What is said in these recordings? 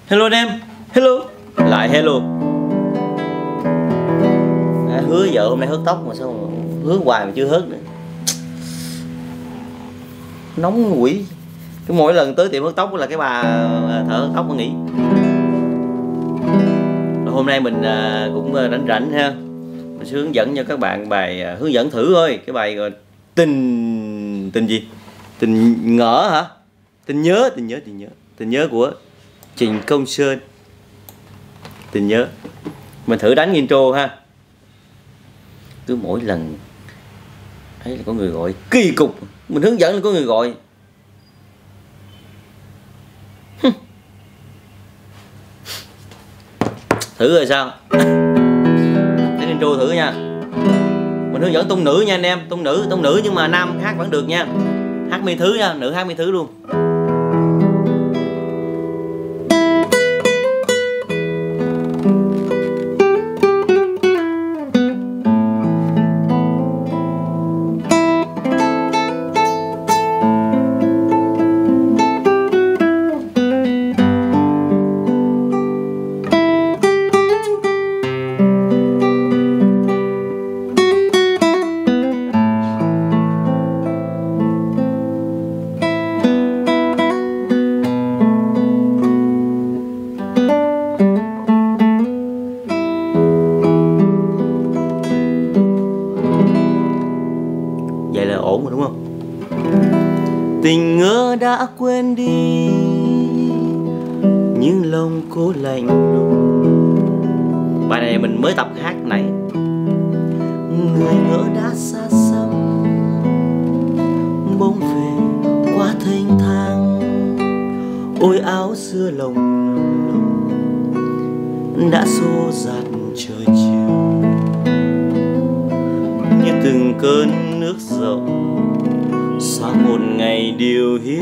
Hello anh em. Hello. Lại hello. Hứa vợ hôm nay hớt tóc mà sao mà hứa hoài mà chưa hớt nữa. Nóng quỷ. Cái mỗi lần tới tiệm hớt tóc là cái bà thợ hớt tóc nó nghỉ. Rồi hôm nay mình cũng rảnh rảnh ha. Mình sẽ hướng dẫn cho các bạn bài hướng dẫn thử thôi. Cái bài gọi tình gì? Tình ngỡ hả? Tình nhớ của Trịnh Công Sơn. Tình nhớ. Mình thử đánh intro ha. Cứ mỗi lần thấy là có người gọi kỳ cục, mình hướng dẫn là có người gọi. Thử rồi sao? Đánh intro thử nha. Mình hướng dẫn tung nữ nha anh em, tung nữ nhưng mà nam hát vẫn được nha. Hát mi thứ nha, nữ hát mi thứ luôn. Vậy là ổn rồi đúng không? Tình ngỡ đã quên đi nhưng lòng cố lạnh lùng. Bài này mình mới tập hát này. Người ngỡ đã xa xăm bỗng về qua thênh thang. Ôi áo xưa lồng đã xô dạt trời chiều như từng cơn nước rộng sau một ngày điều hiu.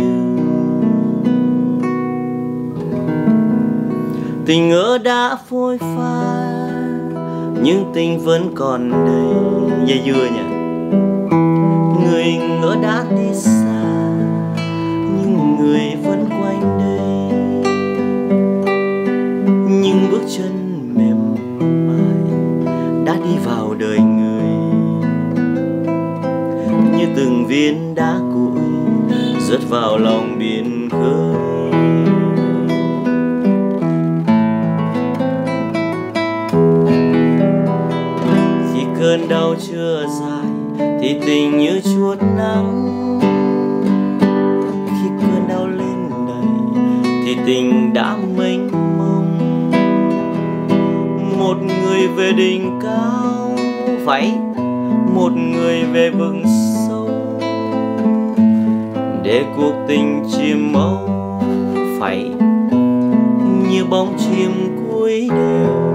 Tình ngỡ đã phôi pha nhưng tình vẫn còn đây. Dây dưa nha. Người ngỡ đã đi xa nhưng người vẫn quanh đây. Nhưng bước chân mềm mại đã đi vào đời người như từng viên đá cuội rớt vào lòng biển khơi. Khi cơn đau chưa dài thì tình như chuốt nắng. Khi cơn đau lên đầy thì tình đã mênh mông. Một người về đỉnh cao phải một người về vực sâu. Để cuộc tình chìm mâu phải như bóng chim cuối đêm.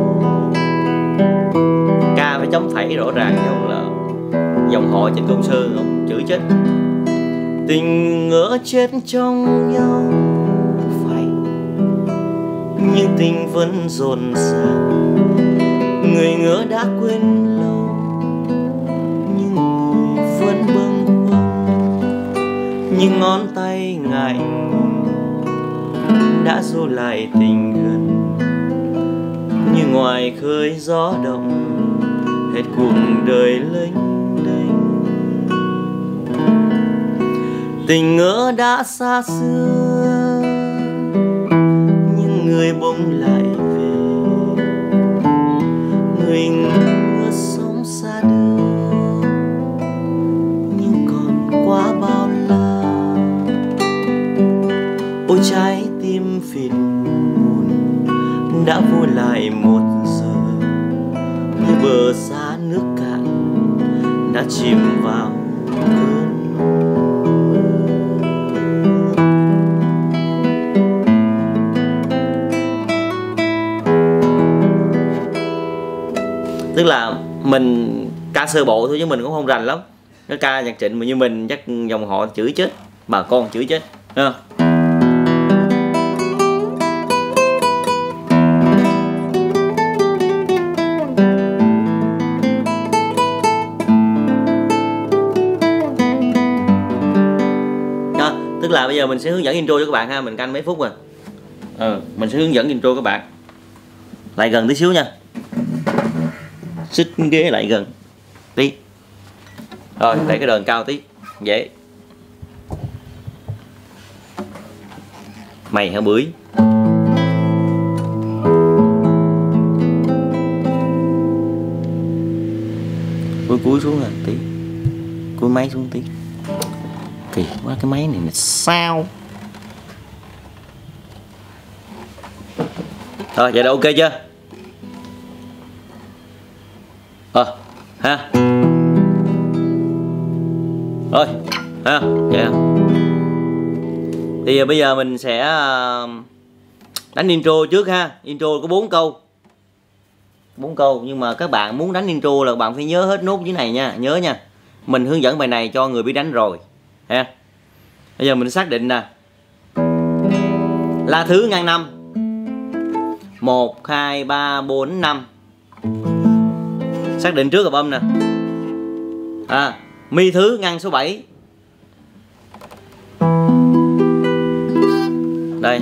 Ca phải chấm phẩy rõ ràng dòng là dòng họ Trịnh Công Sơn không chữ chết. Tình ngỡ chết trong nhau phải nhưng tình vẫn dồn dàng. Người ngỡ đã quên lâu nhưng người vẫn bâng khuâng. Nhưng ngón tay ngại ngùng đã dô lại tình gần như ngoài khơi gió động hết cuộc đời lênh đênh. Tình ngỡ đã xa xưa nhưng người bỗng lại về. Người ngỡ sống xa đưa nhưng còn quá bao la. Ôi trái tim phìn buồn đã vô lại một giờ như bờ xa nước cạn đã chìm vào cơn mơ. Tức là mình ca sơ bộ thôi chứ mình cũng không rành lắm. Cái ca nhạc Trịnh mà như mình chắc dòng họ chửi chết, bà con chửi chết ha. Tức là bây giờ mình sẽ hướng dẫn intro cho các bạn ha, mình canh mấy phút rồi. Mình sẽ hướng dẫn intro các bạn. Lại gần tí xíu nha, xích ghế lại gần tí. Rồi đẩy cái đờn cao tí, dễ. Mày hả bưởi. Cúi xuống là tí, cúi máy xuống tí. Kỳ quá, cái máy này là sao? Rồi vậy là ok chưa? Ha. Rồi ha, vậy đó. Thì bây giờ mình sẽ đánh intro trước ha. Intro có 4 câu. 4 câu, nhưng mà các bạn muốn đánh intro là bạn phải nhớ hết nốt dưới này nha, nhớ nha. Mình hướng dẫn bài này cho người biết đánh rồi ha. Bây giờ mình xác định nè. La thứ ngang 5. 1 2 3 4 5. Xác định trước hợp âm nè. Mi thứ ngăn số 7. Đây.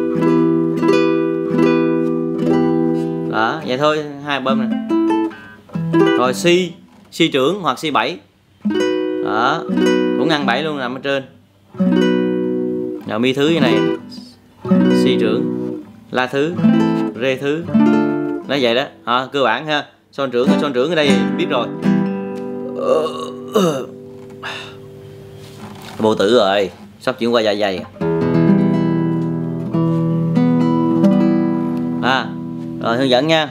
Đó, vậy thôi, hai hợp âm nè. Rồi si trưởng hoặc si 7. Đó, cũng ngăn 7 luôn, nằm ở trên. Rồi mi thứ như này. Si trưởng, la thứ, rê thứ. Nó vậy đó, cơ bản ha. Son trưởng ở đây biết rồi. Vô tử rồi, sắp chuyển qua dạ dày. Rồi hướng dẫn nha.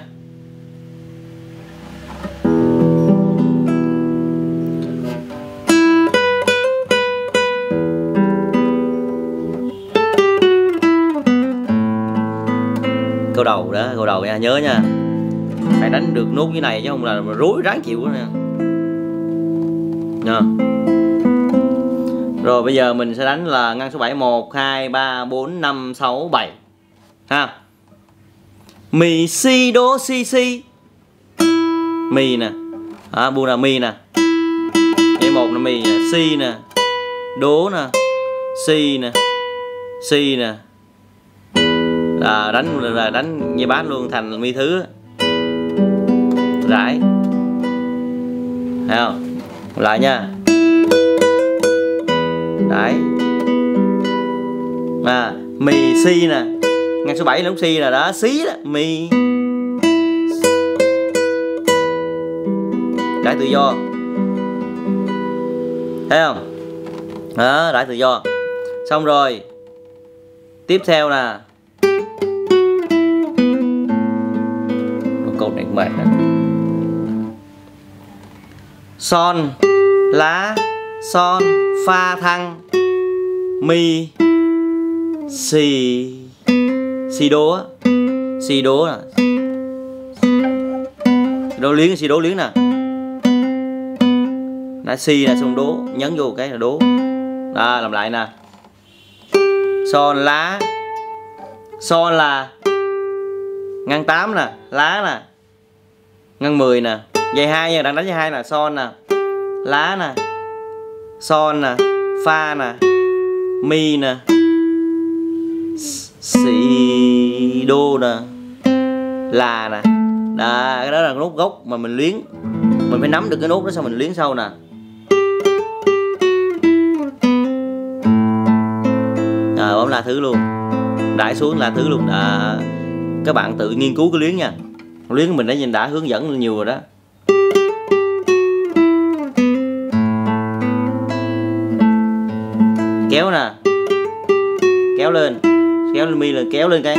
Câu đầu đó, câu đầu nha, nhớ nha. Phải đánh được nốt như này chứ không là rối ráng chịu đó nha. Rồi bây giờ mình sẽ đánh là ngăn số 7. 1 2 3 4 5 6 7 ha. Mi si đố si si. Mi nè. Buông là mi nè. Cái 1 là mi nè, si nè, đố nè, si nè, si nè. Đánh như bát luôn, thành mi thứ. Rải. Thấy không? Lại nha. Đấy. Mi si nè. Ngang số 7 là lúc si là đó, xí đó, mi. Rải tự do. Thấy không? Đó, rải tự do. Xong rồi. Tiếp theo nè. Câu này mệt nè. Son, lá, son, pha thăng, mi, si đố á, si đố nè, đố liếng, si đố liếng nè, đã si là xong đố, nhấn vô cái là đố. Đó, làm lại nè. Son lá, son là ngăn 8 nè, lá nè, ngăn 10 nè, dây 2 nha, đang đánh dây 2 nè, son nè, lá nè, son nè, pha nè, mi nè, si đô nè, là nè. Đó, cái đó là nốt gốc mà mình luyến. Mình phải nắm được cái nốt đó xong mình luyến sau nè. Bấm la thứ luôn, đại xuống la thứ luôn. Các bạn tự nghiên cứu cái luyến nha. Luyến mình đã hướng dẫn nhiều rồi đó. Kéo nè, kéo lên mi lên, kéo lên cái.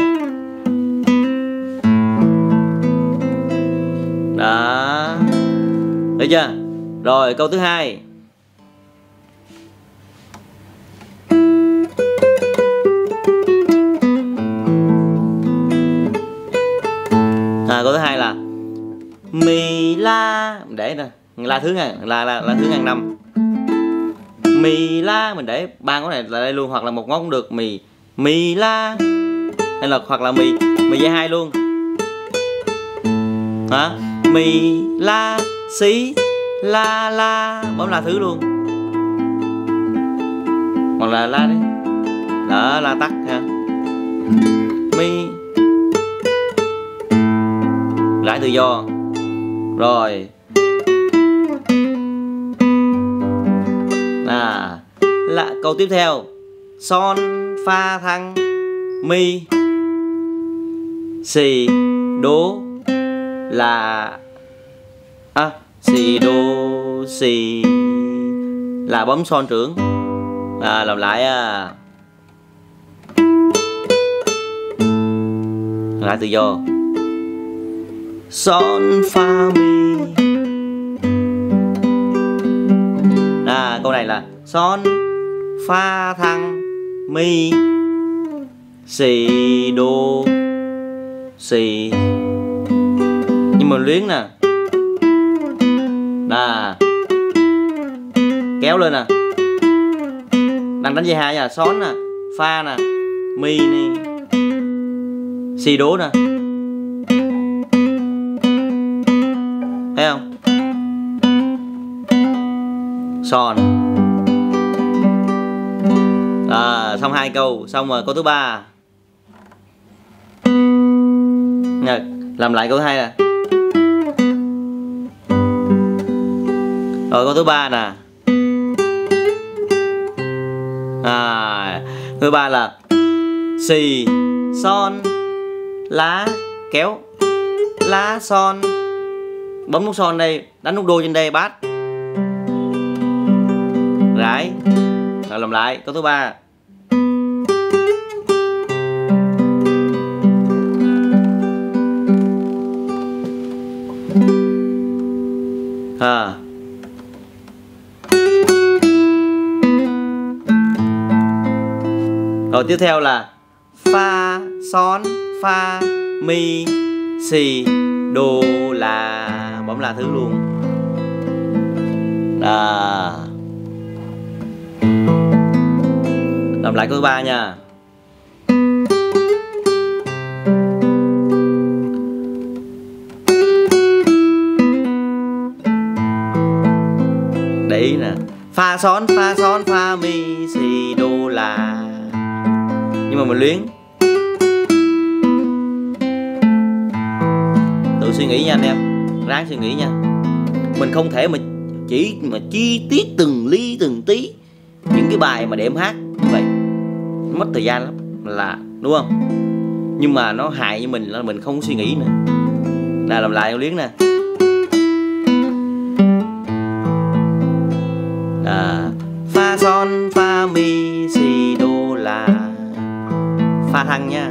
Đó, được chưa? Rồi câu thứ hai. Câu thứ hai là mi la, để nè, la thứ ngang, la thứ ngang 5. Mi la mình để ba ngón này là đây luôn, hoặc là một ngón cũng được. Mi la, hay là hoặc là mi dây 2 luôn. Mi la xí la, bấm la thứ luôn, hoặc là la đấy. Đó, la tắt ha. lãi tự do. Rồi là câu tiếp theo. Son fa thăng mi si đố là si đô si là bấm son trưởng. Làm lại lại tự do. Son fa mi. Câu này là son fa thăng mi si đô si, nhưng mà luyến nè. Kéo lên nè, đang đánh dây hai nha. Son nè, fa nè, mi nè, si đố nè, thấy không? Son. Xong 2 câu, xong rồi câu thứ 3. Làm lại câu 2 nè. Rồi câu thứ 3 nè. Thứ 3 là xì son lá kéo lá son, bấm nút son đây, đánh nút đô trên đây, bát rải. Rồi làm lại câu thứ 3. Rồi tiếp theo là fa son fa mi si đô là, bấm là thứ luôn. Làm lại câu thứ 3 nha. Để ý nè, fa son fa mi si đô là, nhưng mà mình luyến. Tự suy nghĩ nha anh em, ráng suy nghĩ nha. Mình không thể mà chỉ mà chi tiết từng ly từng tí những cái bài mà để em hát như vậy, mất thời gian lắm là, đúng không? Nhưng mà nó hại với mình là mình không suy nghĩ nữa. Làm lại câu luyến nè. Fa son fa mi si đô là, fa thăng nha.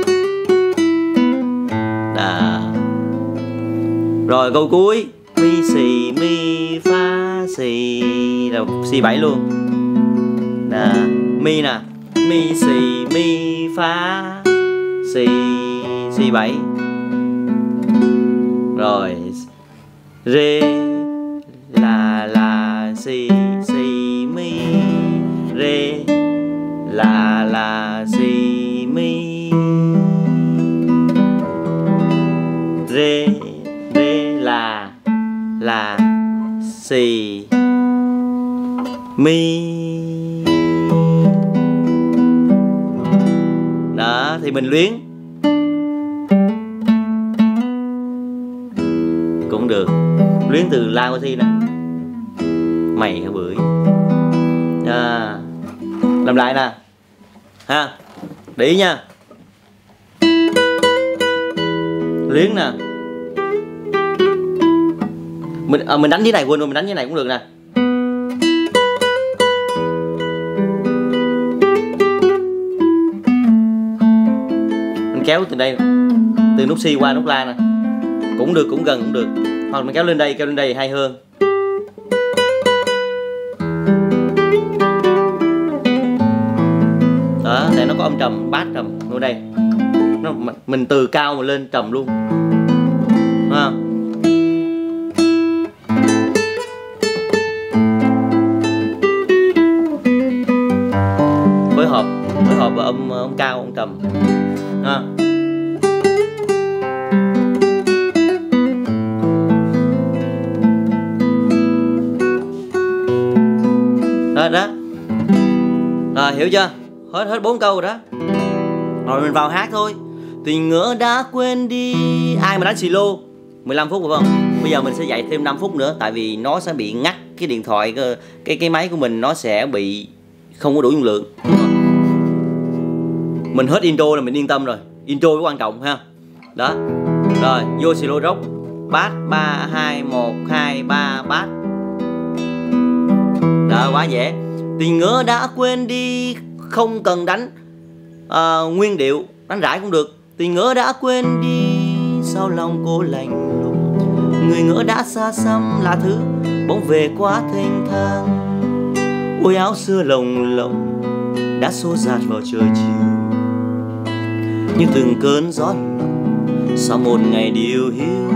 Rồi câu cuối mi si mi fa si, là si 7 luôn. Mi nè, mi si mi fa si 7. Rồi rê là si mi, rê là si mi, rê là si mi. Đó thì mình luyến cũng được, luyến từ la qua si nè. Mày hả bưởi. Làm lại nè ha, để ý nha. Luyến nè, mình đánh dưới này, quên rồi, mình đánh dưới này cũng được nè. Mình kéo từ đây, từ nút si qua nút la nè, cũng được, cũng gần cũng được. Hoặc mình kéo lên đây hay hơn. Đó, để nó có âm trầm, bát trầm vô đây. Mình từ cao mà lên trầm luôn. Đúng không? Phối hợp và âm cao, âm trầm. Ha. Đó. Rồi hiểu chưa? Hết 4 câu rồi đó. Rồi mình vào hát thôi. Tình ngỡ đã quên đi. Ai mà đánh xì lô 15 phút phải không? Bây giờ mình sẽ dạy thêm 5 phút nữa, tại vì nó sẽ bị ngắt cái điện thoại, cái máy của mình nó sẽ bị không có đủ dung lượng. Mình hết intro là mình yên tâm rồi. Intro mới quan trọng ha. Đó. Rồi, vô solo rock. Bass 3 2 1 2 3 bass. Đó, quá dễ. Tình ngỡ đã quên đi, không cần đánh nguyên điệu, đánh rải cũng được. Tình ngỡ đã quên đi, sao lòng cô lạnh lùng. Người ngỡ đã xa xăm là thứ bỗng về quá thênh thang. Ôi áo xưa lồng lộng đã xô dạt vào trời chiều, như từng cơn gió lộng sau một ngày điều hiu.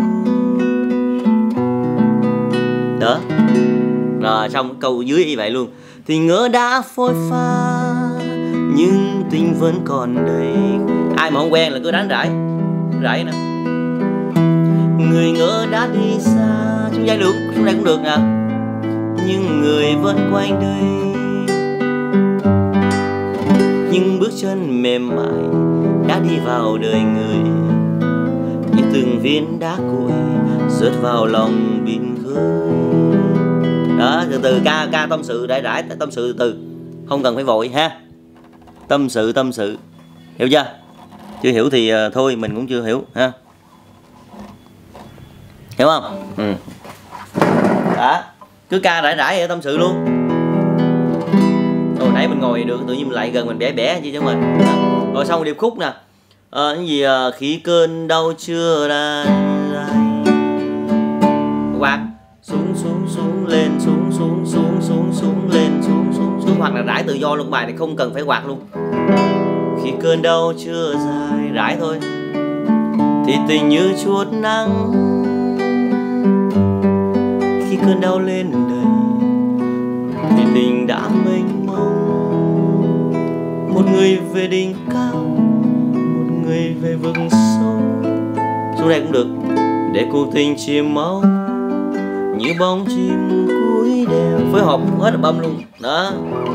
Đó. Rồi xong câu dưới y vậy luôn. Tình ngỡ đã phôi pha, nhưng tình vẫn còn đây. Ai mà không quen là cứ đánh rải nè. Người ngỡ đã đi xa, xuống đây được, xuống đây cũng được nè. Nhưng người vẫn quanh đây, những bước chân mềm mại đã đi vào đời người, như từng viên đá cuội rớt vào lòng biển khơi. Đó, từ từ ca tâm sự rải tâm sự từ từ, không cần phải vội ha. Tâm sự, hiểu chưa? Chưa hiểu thì thôi, mình cũng chưa hiểu ha. Hiểu không? Ừ. Đó, cứ ca rải vậy tâm sự luôn. Hồi nãy mình ngồi được, tự nhiên mình lại gần mình bẻ chứ cho mình. Rồi xong điệp khúc nè. Cái gì khi cơn đau chưa ra quạt xuống lên xuống lên xuống, hoặc là rải tự do luôn, bài này không cần phải quạt luôn. Khi cơn đau chưa dài, rải thôi. Thì tình như chuốt nắng, khi cơn đau lên đầy thì tình đã mênh mông. Một người về đỉnh cao, một người về vực sâu. Xuống đây cũng được. Để cuộc tình chìm máu như bóng chim cuối đèo. Phối hợp hết album luôn. Đó.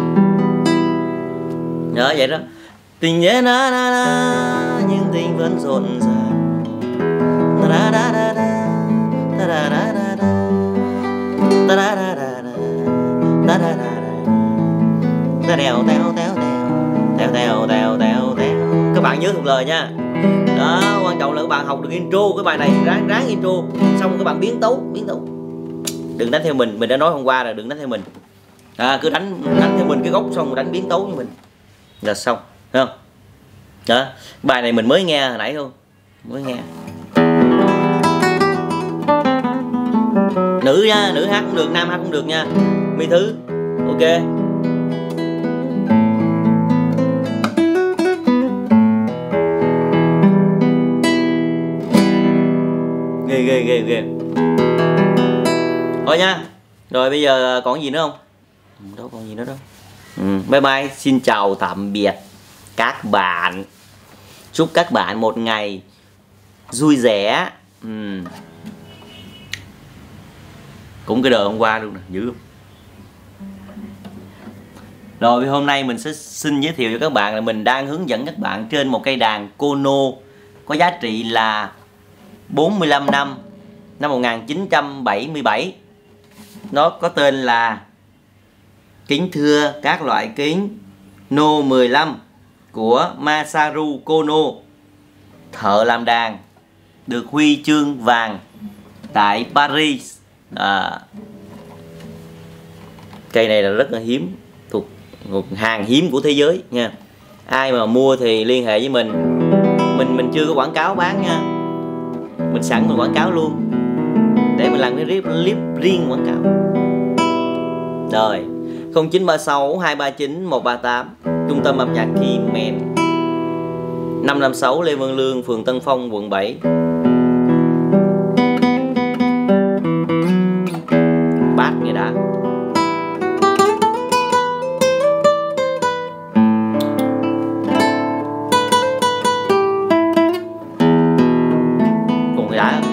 Đó vậy đó. Tình nhé na na na, nhưng tình vẫn rộn ràng. Da da da da da da da da da da da da da da da đèo tèo. Các bạn nhớ thuộc lời nha. Đó, quan trọng là các bạn học được intro cái bài này, ráng intro xong các bạn biến tấu. Đừng đánh theo mình đã nói hôm qua là đừng đánh theo mình. Cứ đánh theo mình cái gốc xong rồi đánh biến tấu với mình là xong, thấy không? Đó, bài này mình mới nghe hồi nãy thôi, mới nghe. Nữ nha, nữ hát cũng được, nam hát cũng được nha. My Thứ, ok. Ghê. Thôi nha. Rồi bây giờ còn gì nữa không? Đâu còn gì nữa đâu. Bye bye, xin chào tạm biệt các bạn. Chúc các bạn một ngày vui vẻ. Cũng cái đời hôm qua luôn nè, dữ không? Rồi hôm nay mình sẽ xin giới thiệu cho các bạn là mình đang hướng dẫn các bạn trên một cây đàn Kono có giá trị là 45 năm 1977. Nó có tên là kính thưa các loại kính No 15 của Masaru Kono, thợ làm đàn được huy chương vàng tại Paris. Cây này là rất là hiếm, thuộc một hàng hiếm của thế giới nha. Ai mà mua thì liên hệ với mình chưa có quảng cáo bán nha, mình sẵn mình quảng cáo luôn để mình làm cái clip riêng quảng cáo. Rồi 0936 239 138, trung tâm âm nhạc Keymen, 556 Lê Văn Lương, phường Tân Phong, quận 7. Bát nghe đã. Cùng cái đã.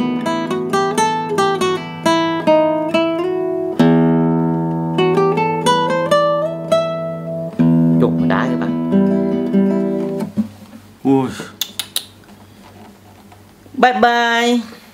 Trùng đá các bạn. Ui. Bye bye.